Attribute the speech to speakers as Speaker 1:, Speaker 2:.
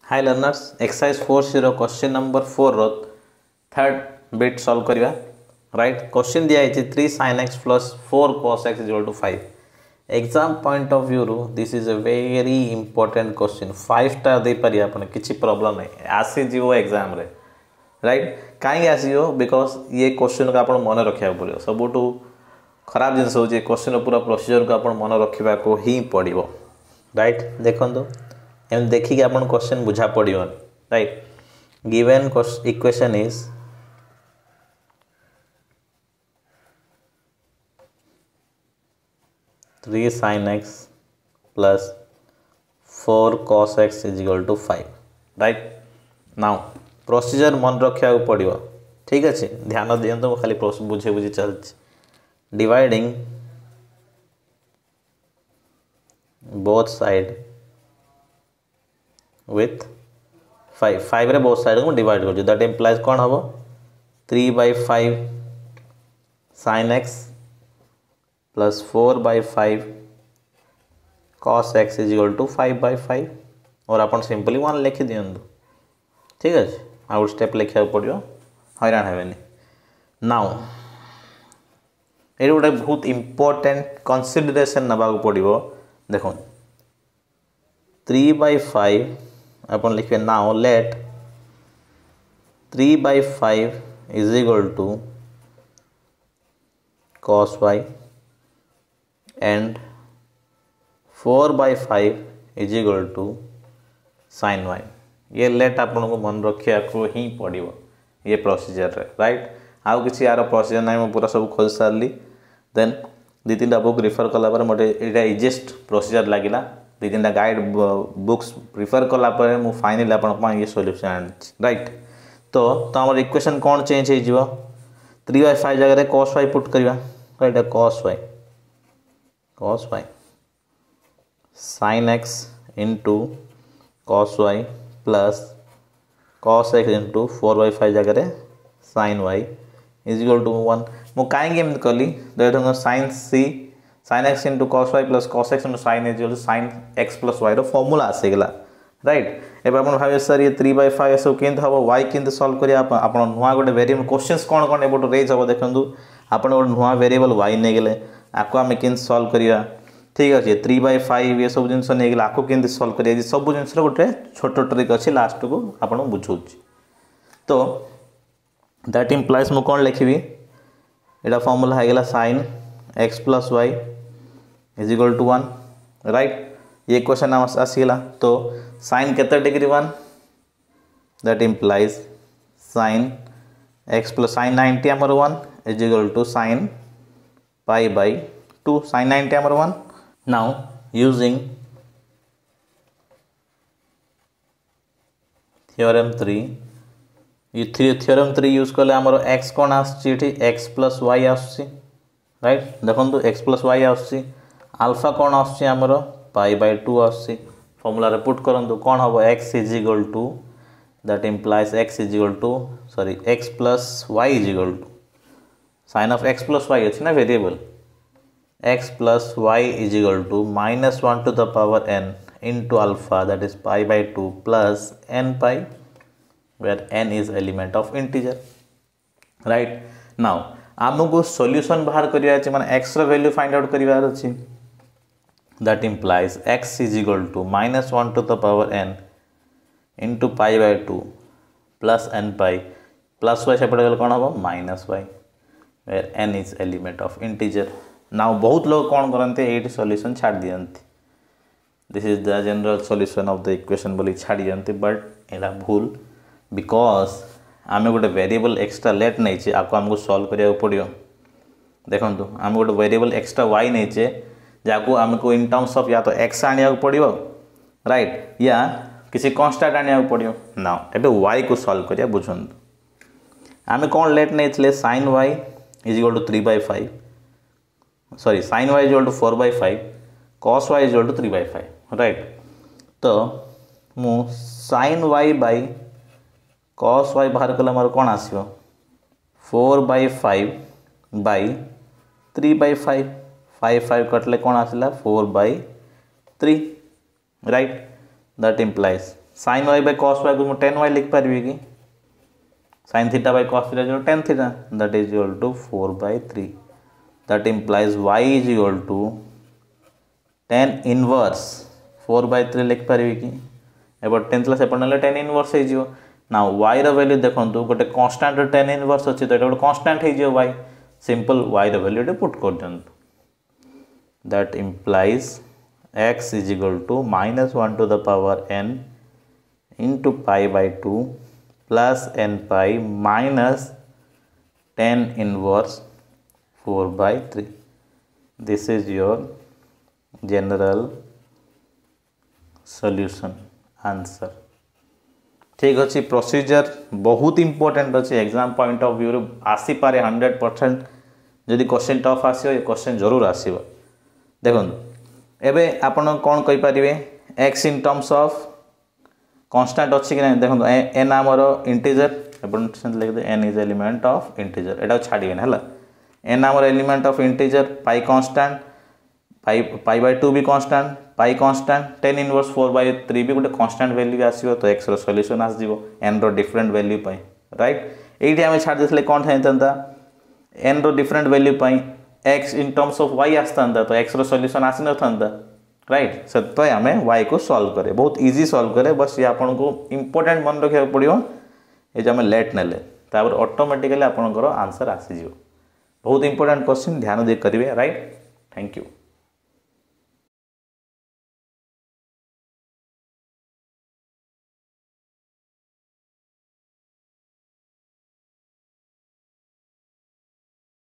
Speaker 1: Hi learners, exercise 40 question number 4 रो third bit solve करिवा right. Question दिया है 3 sin x plus 4 cos x is equal to 5। Exam point of view रू this is a very important question. 5 star दे पारि आपण किछि problem नहीं आसी जीवो एग्जाम रे राइट। काहे आसीयो बिकॉज़ ये क्वेश्चन को आपण मन रखिया पड़ियो। सबुटू खराब जिनस हो क्वेश्चन पूरा प्रोसीजर को आपण मन रखिबा को ही पड़िबो राइट। देखंतु एम देखिक अपन क्वेश्चन बुझा पड़ियो right. Given equation is three sin x plus 4 cos x is equal to 5 right. Now procedure मन रखा पड़ियो ठीक अच्छे। ध्यान दियंतु खाली बुझे बुझी चलछि। डिवाइडिंग बोथ साइड with 5 रे बोथ साइड को डिवाइड कर दैट इंप्लाइज कौन हम 3/5 sin x plus 4/5 cos x is equal to 5/5 और अपन सिंपली 1 लिखि दियंतु ठीक है। आउट स्टेप लिखा पड़ो हैरान हेबेनी। नाउ ये गोटे बहुत इंपोर्टेंट कंसीडरेशन नबा पड़ो। देखो 3/5 अपन लिखे now let 3/5 is equal to cos y and 4/5 is equal to sin y। ये लेट आपन को मन रखिया को ही पड़िबो ये प्रोसीजर रे राइट। आउ किछि यार प्रोसीजर नाही म पूरा सब खोज सारली। देन दी तीन बुक रिफर कला पर मोटे एटा इजीएस्ट प्रोसीजर लागिला। दी तीन गाइड बुक्स प्रिफर कला पर मु फाइनली आपन ये सॉल्यूशन राइट। तो हमर इक्वेशन कोन चेंज हे जिवो 3/5 जगह रे cos y पुट करबा right. cos y sin x into cos y plus cos x into 4/5 जगह रे sin y is equal to 1। मु काहे एम कली देखो sin x into cos y plus cos x into sin is equal to sin x plus y रो formula आसे गेला right. एबे अपन भाबे सर ये 3/5 सब केंत हबो y केंत सॉल्व करिया अपन नुवा गोटे वेरिएबल क्वेश्चंस कोन कोन एबोट रेज हबो देखंतु। अपन गोटे नुवा वेरिएबल y ने गेले आको हम केंत सॉल्व करिया ठीक अछि। 3/5 ये सब जिंस ने गेला आको केंत सॉल्व करिया जे सब जिंस रो गोटे छोटो ट्रिक अछि लास्ट को अपन बुझौछि। तो दैट इंप्लाइज मु कोन लिखिबी एटा फार्मूला है गेला sin x plus y is equal to 1 right. ये क्वेश्चन आसीगला तो sin केते degree 1 that implies sin x plus sin 90 हमर 1 is equal to sin pi/2 sin 90 हमर 1। नाउ यूजिंग थ्योरम 3 ये थ्योरम 3 यूज कले हमर x कोन आछि एठी x plus y आछि राइट। देखंतु x plus y आछि अल्फा कौन आछि हमरो pi/2 आछि। फार्मूला रे पुट करंतु कौन हबो x is equal to that implies x is equal to sorry x plus y is equal to sin of x plus y अछि ना variable x plus y is equal to -1 to the power n into alpha that is pi/2 plus n pi where n is element of integer right। now हमको solution बाहर करिया अछि माने x रो value find out करिवार अछि। that implies x is equal to -1 to the power n into pi/2 plus n pi plus y सेपटे गल कोन हबो -y where n is element of integer। Now बहुत लोग कोन करनते एट सॉल्यूशन छाड़ दियंती this is the general solution of the equation बोली छाड़ दियंती बट एला भूल बिकॉज आमे गोटे वेरिएबल एक्स्ट्रा लेट नै छै आको हमको सॉल्व करिया पड़ियो। देखंतु आमे गोटे वेरिएबल एक्स्ट्रा y नै छै जाको हमको इन टर्म्स ऑफ या तो x आनिया पड़ियो राइट या किसी कांस्टेंट आनिया पड़ियो। नाउ एबे y को सॉल्व करिया बुझंतु आमे कोन लेट नै थिले sin y is equal to 3/5 sorry sin y is equal to 4/5 cos y is equal to 3/5 right. तो मु sin y by cos y बाहर कला मार कोन आसीबो 4/5 by 3/5 5 कटले कौन आसला 4/3 right. That implies sin y by cos y को 10y लिख पारि कि sin theta by cos theta is tan theta, that is equal to 4/3. That implies y is equal to tan inverse 4/3 लिख पारि कि एबो 10 क्लास एपन ले tan inverse हे जियो. Now y रो वैल्यू देखंतु गोटे कांस्टेंट tan inverse अछि तो एटा गोटे कांस्टेंट हे जियो y, सिंपल y रो वैल्यू एटा पुट कर दंतु. That implies x is equal to -1 to the power n into pi by 2 plus n pi minus tan inverse 4/3. This is your general solution answer. ठीक अच्छे. Procedure बहुत important अच्छे exam point of view आसी पारे 100%. जदि question tough आसो ये question जरूर आसो. देखो एबे आपण कौन कहि पारिबे x in terms of constant अच्छी कि नहीं देखो n आमर इंटीजर एपन लिख दे n is element of integer एटा छाड़िबे हैला. n आमर element of integer pi constant pi by 2 भी constant pi constant tan inverse 4/3 भी गोटे कांस्टेंट वैल्यू आसीबो तो x रो सॉल्यूशन आस जीवो n रो डिफरेंट वैल्यू पाई. राइट एठी हम छाड़ देसले कोन थाइतंता n रो डिफरेंट वैल्यू पाई x in terms of y आस्तांता तो x रो सॉल्यूशन आसी न थांता. राइट से हमें y को सॉल्व करे बहुत इजी सॉल्व करे. बस ये आपन को इंपोर्टेंट मन रखिया पड़ियो ए जे हम लेट नेले तापर ऑटोमेटिकली आपनकर आंसर आसी जीवो. बहुत इंपोर्टेंट क्वेश्चन ध्यान दे करिवे. Right thank you.